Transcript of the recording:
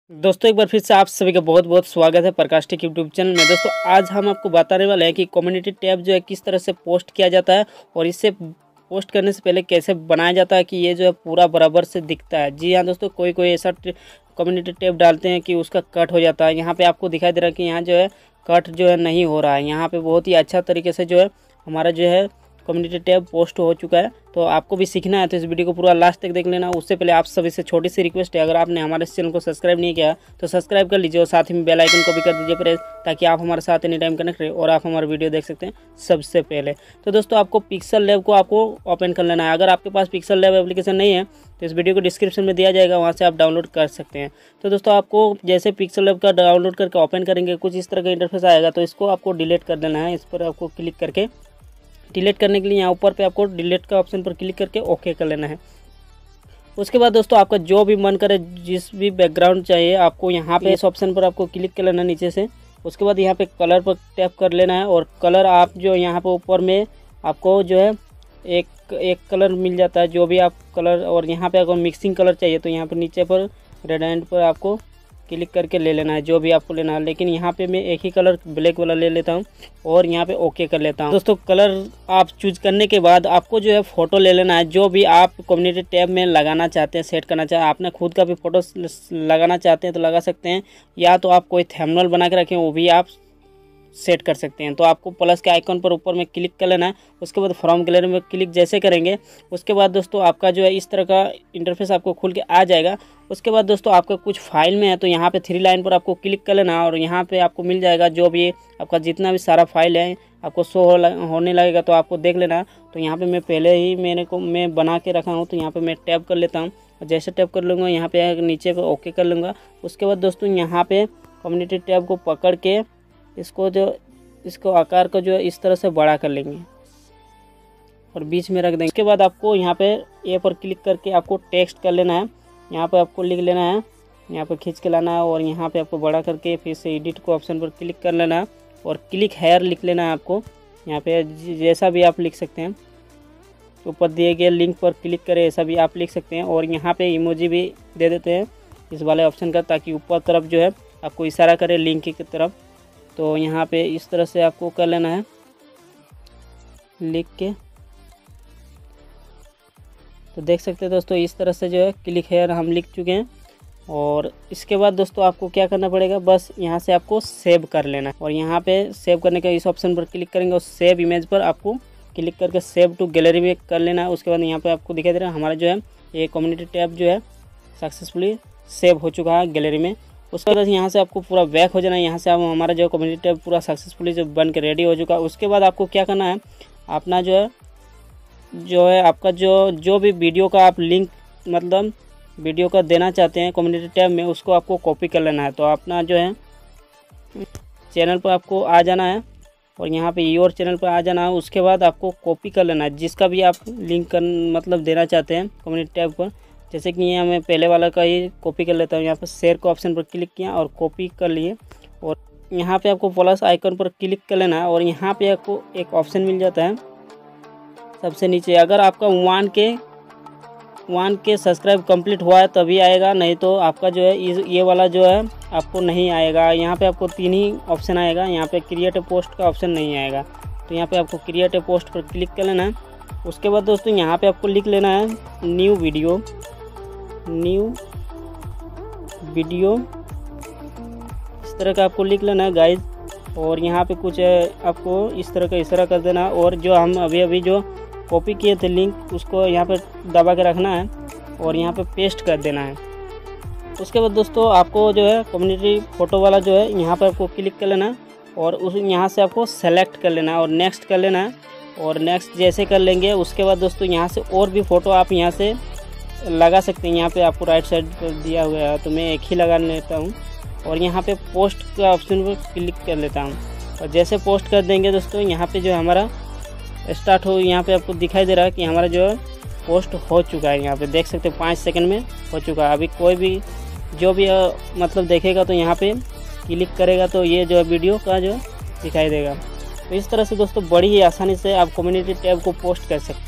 दोस्तों एक बार फिर से आप सभी का बहुत बहुत स्वागत है प्रकाश टेक यूट्यूब चैनल में। दोस्तों आज हम आपको बताने वाले हैं कि कम्युनिटी टैब जो है किस तरह से पोस्ट किया जाता है और इससे पोस्ट करने से पहले कैसे बनाया जाता है कि ये जो है पूरा बराबर से दिखता है। जी हाँ दोस्तों, कोई कोई ऐसा कम्युनिटी टैब डालते हैं कि उसका कट हो जाता है। यहाँ पे आपको दिखाई दे रहा है कि यहाँ जो है कट जो है नहीं हो रहा है। यहाँ पे बहुत ही अच्छा तरीके से जो है हमारा जो है कम्युनिटी टैब पोस्ट हो चुका है। तो आपको भी सीखना है तो इस वीडियो को पूरा लास्ट तक देख लेना। उससे पहले आप सभी से छोटी सी रिक्वेस्ट है, अगर आपने हमारे इस चैनल को सब्सक्राइब नहीं किया तो सब्सक्राइब कर लीजिए और साथ ही में बेल आइकन को भी कर दीजिए प्रेस, ताकि आप हमारे साथ एनी टाइम कनेक्ट रहे और आप हमारा वीडियो देख सकते हैं सबसे पहले। तो दोस्तों आपको पिक्सल लैब को आपको ओपन कर लेना है। अगर आपके पास पिक्सल लैब एप्लीकेशन नहीं है तो इस वीडियो को डिस्क्रिप्शन में दिया जाएगा, वहाँ से आप डाउनलोड कर सकते हैं। तो दोस्तों आपको जैसे पिक्सल लैब का डाउनलोड करके ओपन करेंगे कुछ इस तरह का इंटरफेस आएगा। तो इसको आपको डिलीट कर देना है। इस पर आपको क्लिक करके डिलीट करने के लिए यहाँ ऊपर पे आपको डिलीट का ऑप्शन पर क्लिक करके ओके कर लेना है। उसके बाद दोस्तों आपका जो भी मन करे, जिस भी बैकग्राउंड चाहिए आपको यहाँ पे इस ऑप्शन पर आपको क्लिक कर लेना नीचे से। उसके बाद यहाँ पे कलर पर टैप कर लेना है और कलर आप जो यहाँ पे ऊपर में आपको जो है एक कलर मिल जाता है, जो भी आप कलर। और यहाँ पे अगर मिक्सिंग कलर चाहिए तो यहाँ पर नीचे पर रेड एंड पर आपको क्लिक करके ले लेना है जो भी आपको लेना है। लेकिन यहाँ पे मैं एक ही कलर ब्लैक वाला ले लेता हूँ और यहाँ पे ओके कर लेता हूँ। दोस्तों कलर आप चूज करने के बाद आपको जो है फ़ोटो ले लेना है, जो भी आप कम्युनिटी टैब में लगाना चाहते हैं, सेट करना चाहते हैं। आपने खुद का भी फ़ोटो लगाना चाहते हैं तो लगा सकते हैं, या तो आप कोई थंबनेल बना के रखें वो भी आप सेट कर सकते हैं। तो आपको प्लस के आइकन पर ऊपर में क्लिक कर लेना है। उसके बाद फ्रॉम गैलरी में क्लिक जैसे करेंगे उसके बाद दोस्तों आपका जो है इस तरह का इंटरफेस आपको खुल के आ जाएगा। उसके बाद दोस्तों आपका कुछ फाइल में है तो यहाँ पे 3 लाइन पर आपको क्लिक कर लेना और यहाँ पे आपको मिल जाएगा जो भी आपका जितना भी सारा फाइल है आपको शो होने लगेगा। तो आपको देख लेना। तो यहाँ पे मैं पहले ही मैं बना के रखा हूँ, तो यहाँ पे मैं टैप कर लेता हूँ। जैसे टैप कर लूँगा यहाँ पे नीचे पे ओके कर लूँगा। उसके बाद दोस्तों यहाँ पे कम्युनिटी टैब को पकड़ के इसको आकार को जो है इस तरह से बड़ा कर लेंगे और बीच में रख देंगे। उसके बाद आपको यहाँ पे ए पर क्लिक करके आपको टेक्स्ट कर लेना है। यहाँ पे आपको लिख लेना है, यहाँ पे खींच के लाना है और यहाँ पे आपको बड़ा करके फिर से एडिट को ऑप्शन पर क्लिक कर लेना है और क्लिक हेयर लिख लेना है आपको। यहाँ पे जैसा भी आप लिख सकते हैं, ऊपर दिए गए लिंक पर क्लिक करें ऐसा भी आप लिख सकते हैं। और यहाँ पे इमोजी भी दे देते हैं इस वाले ऑप्शन का, ताकि ऊपर तरफ जो है आपको इशारा करे लिंक की तरफ। तो यहाँ पे इस तरह से आपको कर लेना है लिख के। तो देख सकते हैं दोस्तों इस तरह से जो है क्लिक हेयर हम लिख चुके हैं। और इसके बाद दोस्तों आपको क्या करना पड़ेगा, बस यहाँ से आपको सेव कर लेना है। और यहाँ पे सेव करने के इस ऑप्शन पर क्लिक करेंगे और सेव इमेज पर आपको क्लिक करके सेव टू गैलरी में कर लेना है। उसके बाद यहाँ पे आपको दिखाई दे रहा है हमारा जो है ये कम्युनिटी टैब जो है सक्सेसफुली सेव हो चुका है गैलरी में। उसके बाद यहाँ से आपको पूरा बैक हो जाना है। यहाँ से आप हमारा जो कम्युनिटी टैब पूरा सक्सेसफुली जो बन के रेडी हो चुका है। उसके बाद आपको क्या करना है, अपना जो है आपका जो भी वीडियो का आप लिंक मतलब वीडियो का देना चाहते हैं कम्युनिटी टैब में, उसको आपको कॉपी कर लेना है। तो अपना जो है चैनल पर आपको आ जाना है और यहाँ पे योर चैनल पर आ जाना है। उसके बाद आपको कॉपी कर लेना है जिसका भी आप लिंक मतलब देना चाहते हैं कम्युनिटी टैब पर। जैसे कि यहाँ मैं पहले वाला का ही कॉपी कर लेता हूँ। यहाँ पर शेयर के ऑप्शन पर क्लिक किया और कॉपी कर लिए और यहाँ पे आपको प्लस आइकन पर क्लिक कर लेना है। और यहाँ पे आपको एक ऑप्शन मिल जाता है सबसे नीचे, अगर आपका 1 के सब्सक्राइब कंप्लीट हुआ है तभी आएगा, नहीं तो आपका जो है ये वाला जो है आपको नहीं आएगा। यहाँ पे आपको 3 ही ऑप्शन आएगा, यहाँ पे क्रिएट ए पोस्ट का ऑप्शन नहीं आएगा। तो यहाँ पे आपको क्रिएट ए पोस्ट पर क्लिक कर लेना है। उसके बाद दोस्तों यहाँ पे आपको लिख लेना है न्यू वीडियो इस तरह का आपको लिख लेना है गाइज। और यहाँ पे कुछ आपको इस तरह का इशारा कर देना और जो हम अभी जो कॉपी किए थे लिंक उसको यहाँ पे दबा के रखना है और यहाँ पे पेस्ट कर देना है। उसके बाद दोस्तों आपको जो है कम्युनिटी फ़ोटो वाला जो है यहाँ पर आपको क्लिक कर लेना है और उस यहाँ से आपको सेलेक्ट कर लेना है और नेक्स्ट कर लेना है। और नेक्स्ट जैसे कर लेंगे उसके बाद दोस्तों यहाँ से और भी फ़ोटो आप यहाँ से लगा सकते हैं। यहाँ पे आपको राइट साइड पर दिया हुआ है तो मैं एक ही लगा लेता हूँ और यहाँ पे पोस्ट का ऑप्शन पर क्लिक कर लेता हूँ। और जैसे पोस्ट कर देंगे दोस्तों यहाँ पे जो हमारा स्टार्ट हो, यहाँ पे आपको दिखाई दे रहा है कि हमारा जो है पोस्ट हो चुका है। यहाँ पे देख सकते हैं 5 सेकंड में हो चुका है। अभी कोई भी जो भी मतलब देखेगा तो यहाँ पे क्लिक करेगा तो ये जो है वीडियो का जो दिखाई देगा। तो इस तरह से दोस्तों बड़ी ही आसानी से आप कम्युनिटी टैब को पोस्ट कर सकते हैं।